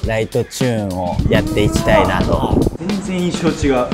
ライトチューンをやっていきたいなと。 全然印象違う。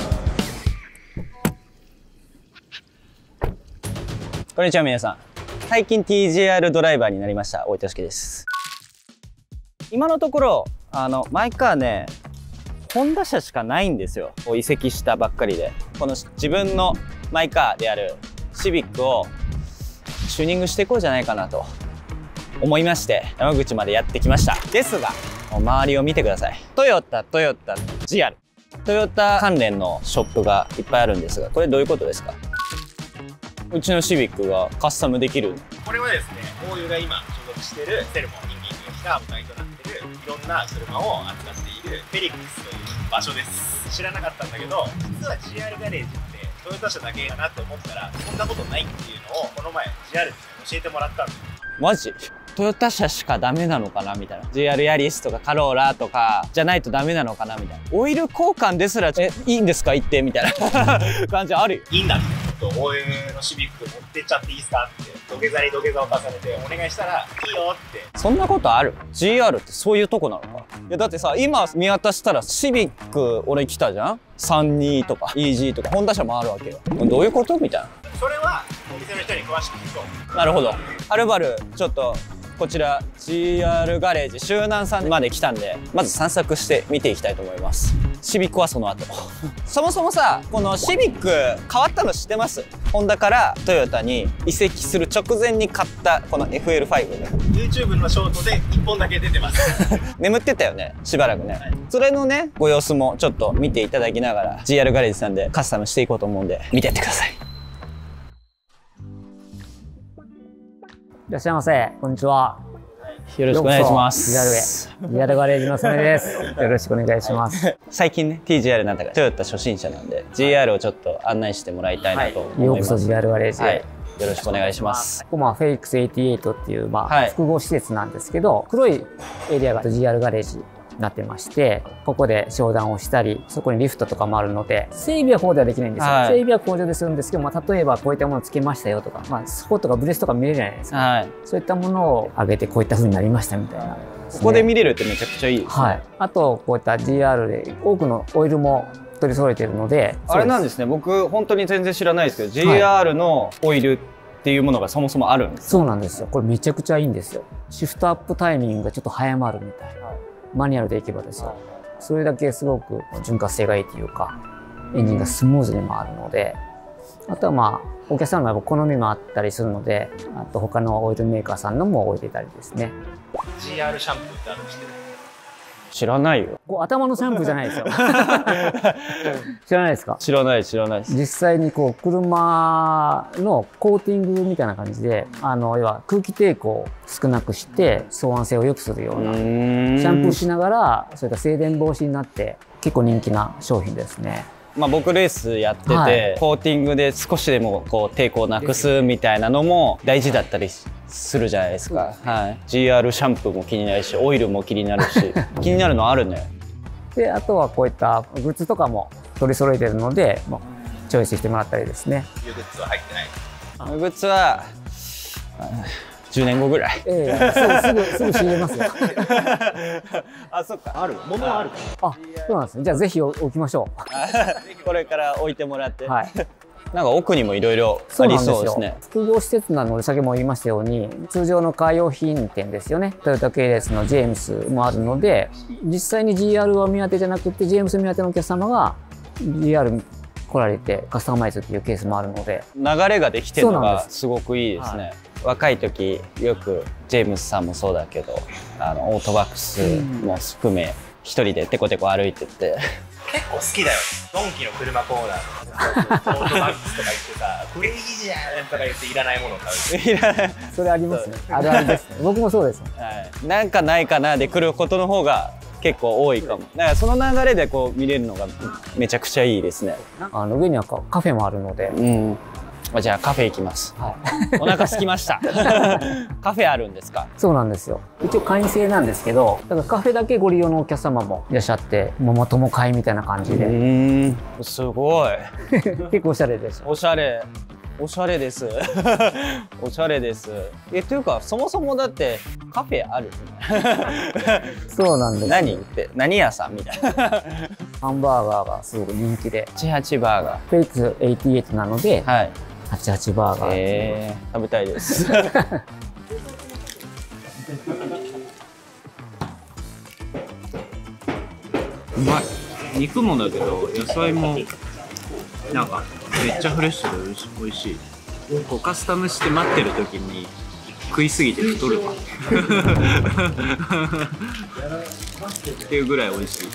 こんにちは皆さん。最近 TJR ドライバーになりました大分樹です。今のところマイカーね、ホンダ車しかないんですよ。移籍したばっかりで、この自分のマイカーであるシビックをチューニングしていこうじゃないかなと思いまして、山口までやってきました。ですが周りを見てください。トヨタ GR、 トヨタ関連のショップがいっぱいあるんですが、これどういうことですか？うちのシビックがカスタムできる。 これはですね、大湯が今所属しているセルモンに認定した母体となっているいろんな車を扱っているフェリックスという場所です。知らなかったんだけど、実は GR ガレージってトヨタ車だけかなって思ったら、そんなことないっていうのをこの前 GR に教えてもらったんです。 マジ？トヨタ車しかダメなのかなみたいな。 GR ヤリスとかカローラとかじゃないとダメなのかなみたいな。オイル交換ですらいいんですか言ってみたいな感じあるよ。 いいんだって、ちょっと大湯のシビック持ってっちゃっていいですかって土下座に土下座を重ねてお願いしたらいいよって。 そんなことある？ GR ってそういうとこなのか。いやだってさ、今見渡したらシビック俺来たじゃん。32とか EG とかホンダ車もあるわけよ。どういうことみたいな。 それはお店の人に詳しく聞こう。 なるほど。はるばるちょっとこちら GR ガレージ周南さんまで来たんで、まず散策して見ていきたいと思います。シビックはその後そもそもさ、このシビック変わったの知ってます？ホンダからトヨタに移籍する直前に買ったこの FL5 ね。 YouTube のショートで1本だけ出てます眠ってたよね、しばらくね。それのねご様子もちょっと見ていただきながら GR ガレージさんでカスタムしていこうと思うんで見てってください。 いらっしゃいませ。こんにちは。 よろしくお願いします。 GRガレージの曽根です。よろしくお願いします。 最近ね TJR なんだからトヨタ初心者なんで GR をちょっと案内してもらいたいなと思います。 ようこそ GR ガレージへ。 はい、よろしくお願いします。 ここフェイクス88っていうはい、 複合施設なんですけど、黒いエリアが GR ガレージになってまして、ここで商談をしたり、そこにリフトとかもあるので、整備はここではできないんですよ。 はい、 整備は工場でするんですけど、例えばこういったものをつけましたよとか、スポットとかブレスとか見れるじゃないですか。 はい、 そういったものを上げてこういった風になりましたみたいな。 ここで見れるってめちゃくちゃいいですね。はい、 あとこういった GR で多くのオイルも取り揃えているので、 あれなんですね。僕本当に全然知らないですけど、JR のオイルっていうものがそもそもあるんです。 そうなんですよ。これめちゃくちゃいいんですよ。シフトアップタイミングがちょっと早まるみたいな。マニュアルでいけばですよ。それだけすごく潤滑性がいいというか、エンジンがスムーズに回るので、あとはお客さんの好みもあったりするので、あと他のオイルメーカーさんのも置いてたりですね。 GR シャンプーってあるの知ってる？ 知らないよ。 頭のシャンプーじゃないですよ。知らないですか？ 知らないです。 実際に車のコーティングみたいな感じで、要は空気抵抗を少なくして騒音性を良くするようなシャンプーしながら、それから静電防止になって結構人気な商品ですね。 僕レースやってて、コーティングで少しでもこう抵抗をなくすみたいなのも大事だったりするじゃないですか。はい、GR シャンプーも気になるし、オイルも気になるし気になるのあるね。 で、あとはこういったグッズとかも取り揃えてるので、チョイスしてもらったりですね。 グッズは入ってない。 グッズは10年後ぐらい。 すぐ仕入れますよ。 あ、そっか。 ある。物はある。 あ、そうなんですね。じゃあぜひ置きましょう。これから置いてもらって。 はい。 なんか奥にもいろいろありそうですね。 複合施設なので、先ほども言いましたように、通常のカー用品店ですよね。トヨタ系列のジェームスもあるので、実際に GR を見当てじゃなくて、ジェームス見当てのお客様が GR 来られてカスタマイズっていうケースもあるので、 流れができてるのがすごくいいですね。若い時よくジェームスさんもそうだけど、オートバックスも含め一人でテコテコ歩いてって結構好きだよ。ドンキの車コーナーとかオートバックスとか言ってさ、これいいじゃんとか言っていらないものを買う。 いらない。それありますね。あるあるですね。僕もそうです。 はい。なんかないかなで来ることの方が結構多いかも。だからその流れでこう見れるのがめちゃくちゃいいですね。 上にはカフェもあるので。 じゃあカフェ行きます。はい、お腹空きました。カフェあるんですか？ そうなんですよ。一応会員制なんですけど、だからカフェだけご利用のお客様もいらっしゃって、ママ友会みたいな感じで。 すごい。 結構おしゃれでしょ。 おしゃれ。 おしゃれです。おしゃれです。というか、そもそもだってカフェあるそうなんです。 何って、何屋さんみたいな。 ハンバーガーがすごく人気で。 88バーガー。 フェイク88なので、 はい。 88バーガー。 食べたいです。うまい。肉もだけど野菜もなんかめっちゃフレッシュで美味しい。こうカスタムして待ってる時に食いすぎて太るわっていうぐらい美味しい。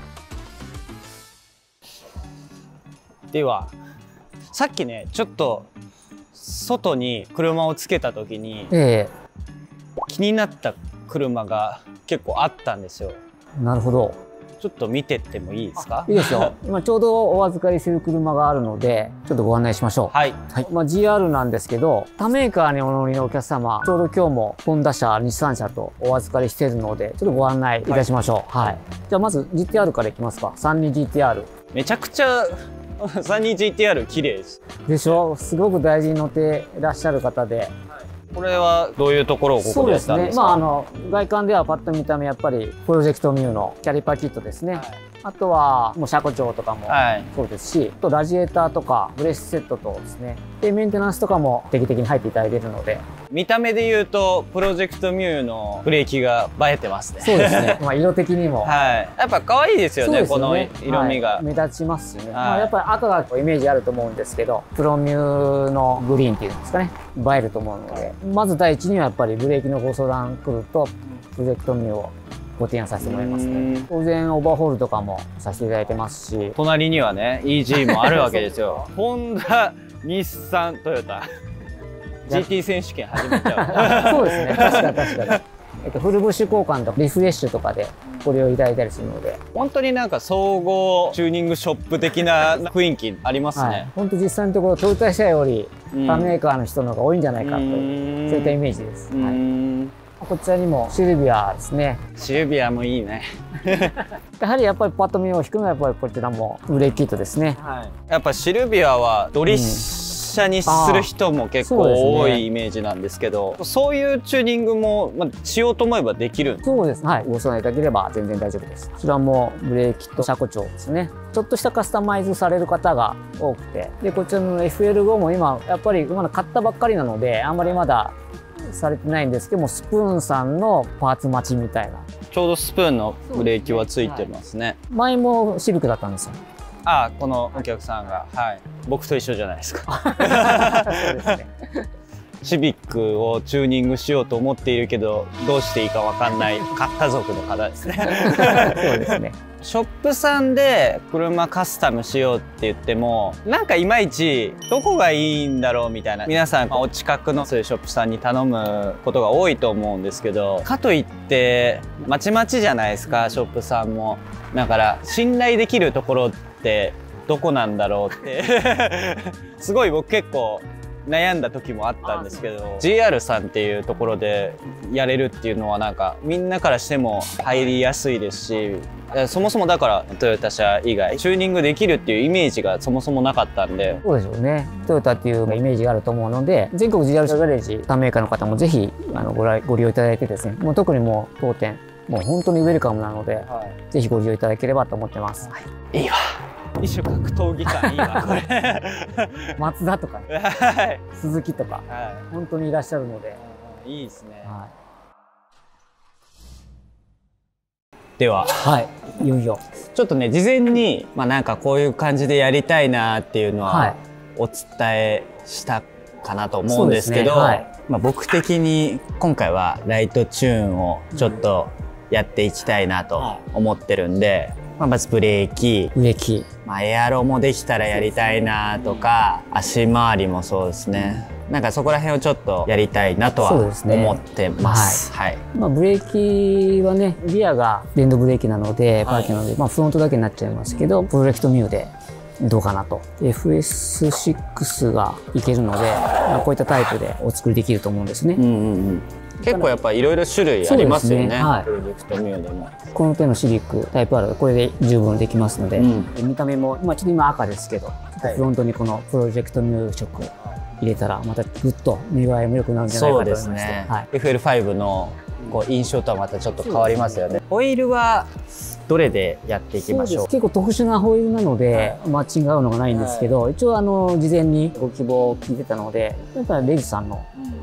ではさっきねちょっと外に車をつけた時に、気になった車が結構あったんですよ。 なるほど。 ちょっと見てってもいいですか？ いいですよ。今ちょうどお預かりする車があるので、ちょっとご案内しましょう。 はい。 はい。GR なんですけど、他メーカーにお乗りのお客様、ちょうど今日もホンダ車、日産車とお預かりしているので、ちょっとご案内いたしましょう。はい。じゃあまず GTR からいきますか。32GTR。 めちゃくちゃ32GTR 綺麗です。 でしょ？すごく大事に乗っていらっしゃる方で。 これはどういうところをここでやったんですか？ そうですね。外観ではパッと見た目やっぱりプロジェクトミューのキャリパーキットですね。はい、あとはもう車庫帳とかもそうですし、あとラジエーターとかブレーキセットとですね。でメンテナンスとかも定期的に入っていただいているので。 見た目で言うとプロジェクトミューのブレーキが映えてますね。 そうですね。色的にも。 はい。やっぱ可愛いですよね。この色味が、 目立ちますしね。やっぱり赤がイメージあると思うんですけど、プロミューのグリーンっていうんですかね。映えると思うので、まず第一にはやっぱりブレーキのご相談来るとプロジェクトミューをご提案させてもらいますね。当然オーバーホールとかもさせていただいてますし、 隣にはね EG もあるわけですよ。ホンダ、日産、トヨタ GT 選手権始めちゃう。 そうですね。確かに。フルブッシュ交換とかリフレッシュとかでご利用いただいたりするので、 本当になんか総合チューニングショップ的な雰囲気ありますね。 本当実際のところトヨタ車より他メーカーの人の方が多いんじゃないかという、そういったイメージです。こちらにもシルビアですね。 シルビアもいいね。 やはりパッと目を引くのはやっぱりこちらもブレーキキットですね。 やっぱシルビアはドリッ車にする人も結構多いイメージなんですけど、そういうチューニングもしようと思えばできるんですか？ そうです。はい。ご相談いただければ全然大丈夫です。こちらもブレーキと車庫帳ですね。ちょっとしたカスタマイズされる方が多くて、でこちらの FL5 も今やっぱりまだ買ったばっかりなのであんまりまだされてないんですけども、スプーンさんのパーツ待ちみたいな。ちょうどスプーンのブレーキはついてますね。 前もシビックだったんですよ。 あ、このお客さんが、はい、僕と一緒じゃないですか。 そうですね。 シビックをチューニングしようと思っているけどどうしていいかわかんない家族の方ですね。 そうですね。 ショップさんで車カスタムしようって言ってもなんかいまいちどこがいいんだろうみたいな、皆さんお近くのそういうショップさんに頼むことが多いと思うんですけど、かといってまちまちじゃないですかショップさんも。だから信頼できるところってどこなんだろうってすごい僕結構悩んだ時もあったんですけど、 GR さんっていうところでやれるっていうのはなんかみんなからしても入りやすいですし、そもそもだからトヨタ車以外チューニングできるっていうイメージがそもそもなかったんで。 そうでしょうね。トヨタっていうイメージがあると思うので、全国 GR 車ガレージ他メーカーの方もぜひご利用いただいてですね、もう特にもう当店もう本当にウェルカムなので、ぜひご利用いただければと思ってます。 いいわ。一種格闘技感いいわこれ。 マツダとか、ね、 はい、 鈴木とか、本当にいらっしゃるので、 いいですね。では、 いよいよちょっとね事前になんかこういう感じでやりたいなっていうのはお伝えしたかなと思うんですけど、僕的に今回はライトチューンをちょっとやっていきたいなと思ってるんで、まずブレーキ、エアロもできたらやりたいなとか、足回りもそうですね。なんかそこら辺をちょっとやりたいなとは思ってます。 ブレーキはね、リアが電動ブレーキなので、パーキングなので、フロントだけになっちゃいますけど、プロジェクトミューでどうかなと。FS6 がいけるので、こういったタイプでお作りできると思うんですね。 結構やっぱいろいろ種類ありますよね。プロジェクトミューでも。 この手のシビックタイプ R これで十分できますので、見た目もちょっと今赤ですけど、フロントにこのプロジェクトミュー色入れたらまたぐっと見栄えも良くなるんじゃないかと思いまして、はい、 FL5 のこう印象とはまたちょっと変わりますよね。ホイールはどれでやっていきましょう。 結構特殊なホイールなので、マッチング合うのがないんですけど、一応事前にご希望を聞いてたので、やっぱりレイジさんの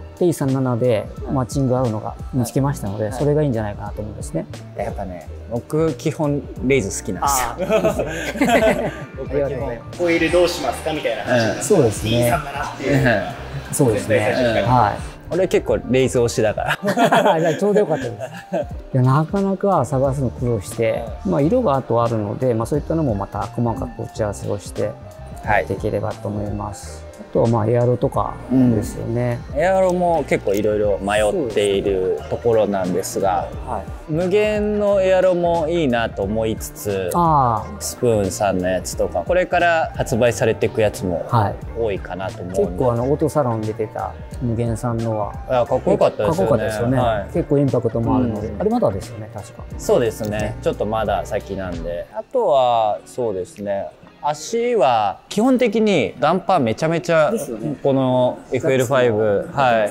T37でマッチング合うのが見つけましたので、それがいいんじゃないかなと思うんですね。 やっぱね、僕基本レイズ好きなんですよ。 僕基本ホイールどうしますかみたいな話。 そうですね。 T37っていうのがそうですね。はい。 俺結構レイズ推しだから。 じゃあちょうどよかったです。いや、なかなか探すの苦労して、まあ色があとあるので、まあそういったのもまた細かく打ち合わせをしてできればと思います。あとはまあエアロとかですよね。 エアロも結構いろいろ迷っているところなんですが、無限のエアロもいいなと思いつつ、スプーンさんのやつとかこれから発売されていくやつも多いかなと思うので、 結構オートサロンに出てた無限さんのはかっこよかったですよね。かっこよかったですよね。 結構インパクトもあるので、あれまだですよね、確か。 そうですね。ちょっとまだ先なんで、あとはそうですね。足は基本的にダンパーめちゃめちゃこの FL5、はい、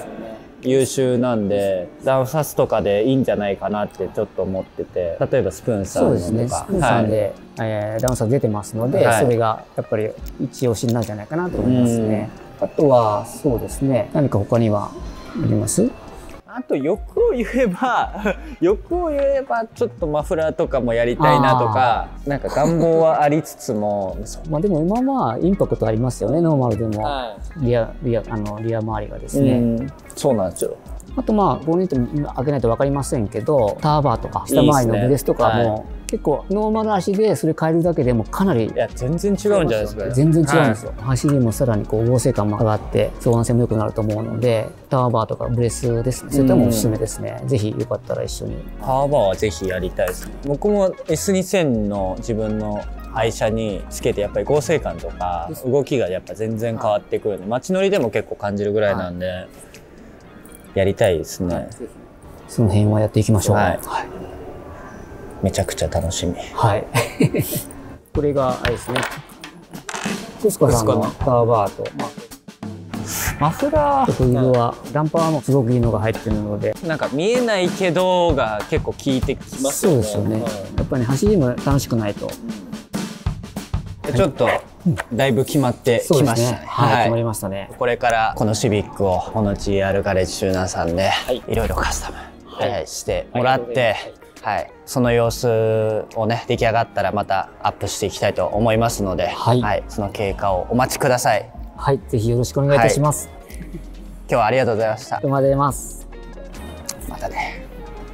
優秀なんでダウンサスとかでいいんじゃないかなってちょっと思ってて、例えばスプーンさんとか、そうですね、スプーンさんで、ダウンサス出てますので、それがやっぱり一押しになるんじゃないかなと思いますね。あとはそうですね、何か他にはあります？ あと欲を言えばちょっとマフラーとかもやりたいなとか、なんか願望はありつつもまあでも今はインパクトありますよね、ノーマルでも、リア周りがですね。 そうなんですよ。 あとまあボンネット開けないと分かりませんけど、ターバーとか下回りのブレスとかも結構ノーマル足でそれ変えるだけでもかなり、いや全然違うんじゃないですか。 全然違うんですよ。走りもさらにこう剛性感も上がって相関性も良くなると思うので、ターバーとかブレスですね、そういったもおすすめですね。ぜひよかったら一緒に。 ターバーはぜひやりたいですね。僕も S2000 の自分の愛車につけてやっぱり剛性感とか動きがやっぱ全然変わってくるんで、街乗りでも結構感じるぐらいなんで、やりたいですね。 その辺はやっていきましょう。 めちゃくちゃ楽しみ。 はい。これがあれですね。コスコさんのターバーとマフラー。ホイールはダンパーもすごくいいのが入ってるので、 なんか見えないけどが結構効いてきますよね。 そうですよね。やっぱり走りも楽しくないと。 ちょっとだいぶ決まってきましたね。 はい、決まりましたね。 これからこのシビックをこの GR ガレージ周南さんでいろいろカスタムしてもらって、はい、その様子をね出来上がったらまたアップしていきたいと思いますので、はい、その経過をお待ちください。 はい、ぜひよろしくお願いいたします。 今日はありがとうございました。 ありがとうございます。 またね。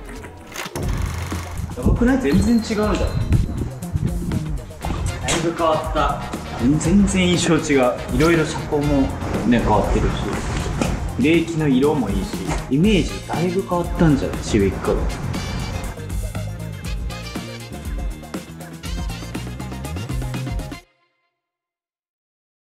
やばくない？全然違うじゃん。だいぶ変わった。全然印象違う。いろいろ車高もね変わってるし、ブレーキの色もいいし、イメージだいぶ変わったんじゃない？シビックが。